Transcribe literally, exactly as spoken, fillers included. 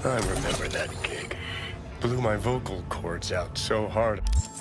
I remember that gig. Blew my vocal cords out so hard.